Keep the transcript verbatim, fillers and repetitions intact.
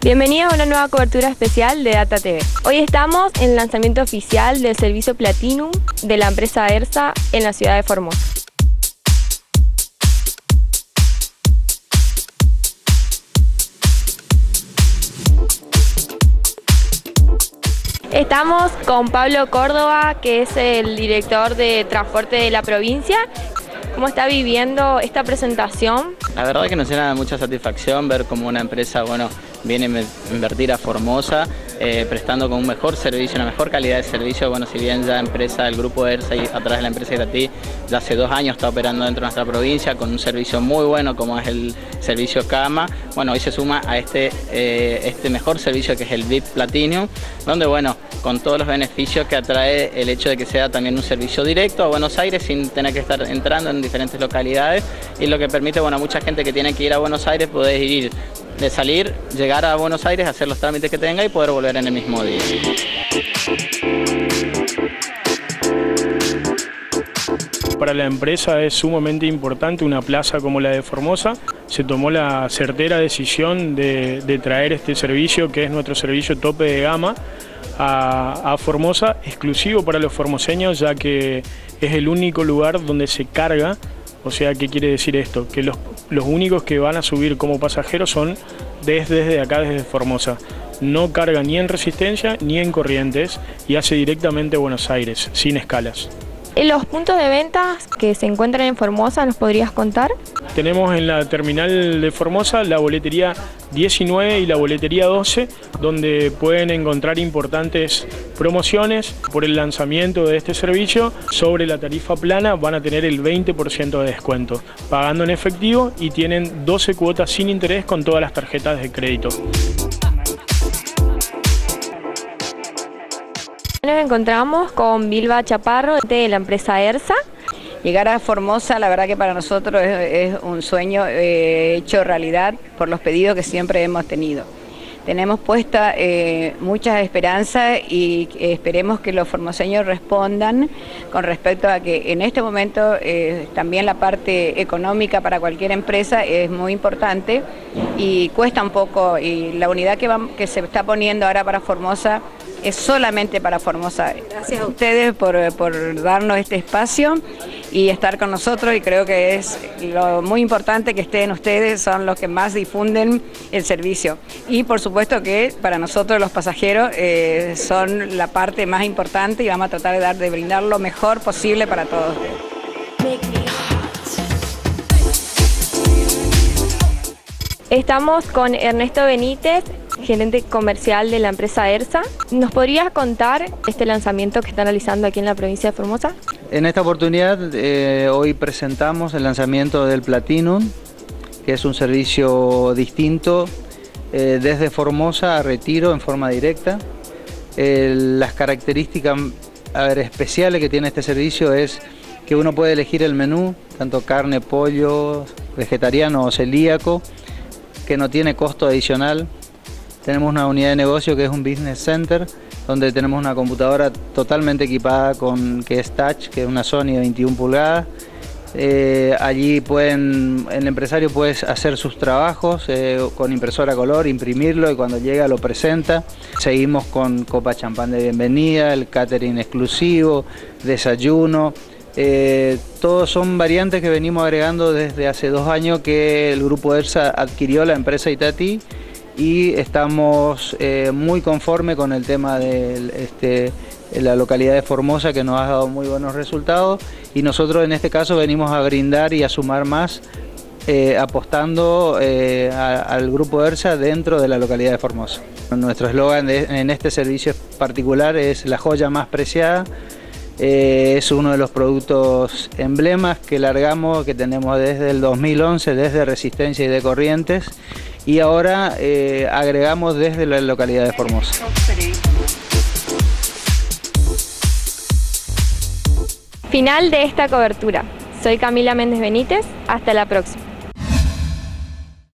Bienvenidos a una nueva cobertura especial de Data T V. Hoy estamos en el lanzamiento oficial del servicio Platinum de la empresa ERSA en la ciudad de Formosa. Estamos con Pablo Córdoba, que es el director de transporte de la provincia. ¿Cómo está viviendo esta presentación? La verdad que nos llena mucha satisfacción ver cómo una empresa, bueno, viene a invertir a Formosa, eh, prestando con un mejor servicio, una mejor calidad de servicio. Bueno, si bien ya empresa, el grupo ERSA y a través de la empresa Itatí ya hace dos años está operando dentro de nuestra provincia con un servicio muy bueno como es el servicio Cama, bueno, hoy se suma a este, eh, este mejor servicio que es el V I P Platinum, donde bueno, con todos los beneficios que atrae el hecho de que sea también un servicio directo a Buenos Aires sin tener que estar entrando en diferentes localidades, y lo que permite, bueno, a mucha gente que tiene que ir a Buenos Aires poder ir, de salir, llegar a Buenos Aires, hacer los trámites que tenga y poder volver en el mismo día. Para la empresa es sumamente importante una plaza como la de Formosa. Se tomó la certera decisión de, de traer este servicio, que es nuestro servicio tope de gama, a, a Formosa, exclusivo para los formoseños, ya que es el único lugar donde se carga. O sea, ¿qué quiere decir esto? Que los, los únicos que van a subir como pasajeros son desde, desde acá, desde Formosa. No carga ni en Resistencia ni en Corrientes y hace directamente a Buenos Aires, sin escalas. En los puntos de ventas que se encuentran en Formosa, ¿nos podrías contar? Tenemos en la terminal de Formosa la boletería diecinueve y la boletería doce, donde pueden encontrar importantes promociones por el lanzamiento de este servicio. Sobre la tarifa plana van a tener el veinte por ciento de descuento, pagando en efectivo, y tienen doce cuotas sin interés con todas las tarjetas de crédito. Nos encontramos con Vilma Chaparro de la empresa ERSA. Llegar a Formosa, la verdad que para nosotros es, es un sueño eh, hecho realidad por los pedidos que siempre hemos tenido. Tenemos puesta eh, muchas esperanzas y esperemos que los formoseños respondan con respecto a que en este momento eh, también la parte económica para cualquier empresa es muy importante y cuesta un poco, y la unidad que, va, que se está poniendo ahora para Formosa es solamente para Formosa. Gracias a ustedes por, por darnos este espacio y estar con nosotros, y creo que es lo muy importante que estén ustedes, son los que más difunden el servicio. Y por supuesto que para nosotros los pasajeros eh, son la parte más importante, y vamos a tratar de, dar, de brindar lo mejor posible para todos. Estamos con Ernesto Benítez, gerente comercial de la empresa ERSA. ¿Nos podrías contar este lanzamiento que están realizando aquí en la provincia de Formosa? En esta oportunidad, eh, hoy presentamos el lanzamiento del Platinum, que es un servicio distinto eh, desde Formosa a Retiro en forma directa. Eh, las características a ver, especiales que tiene este servicio es que uno puede elegir el menú, tanto carne, pollo, vegetariano o celíaco, que no tiene costo adicional. Tenemos una unidad de negocio que es un business center, donde tenemos una computadora totalmente equipada con que es touch, que es una Sony de veintiuna pulgadas. Eh, allí pueden, el empresario puede hacer sus trabajos eh, con impresora a color, imprimirlo, y cuando llega lo presenta. Seguimos con copa champán de bienvenida, el catering exclusivo, desayuno. Eh, todos son variantes que venimos agregando desde hace dos años que el grupo ERSA adquirió la empresa Itatí, y estamos eh, muy conformes con el tema de este, la localidad de Formosa, que nos ha dado muy buenos resultados, y nosotros en este caso venimos a brindar y a sumar más eh, apostando eh, a, al grupo ERSA dentro de la localidad de Formosa. Nuestro eslogan en este servicio particular es la joya más preciada. Eh, es uno de los productos emblemas que largamos, que tenemos desde el dos mil once, desde Resistencia y de Corrientes, y ahora eh, agregamos desde la localidad de Formosa. Final de esta cobertura. Soy Camila Méndez Benítez. Hasta la próxima.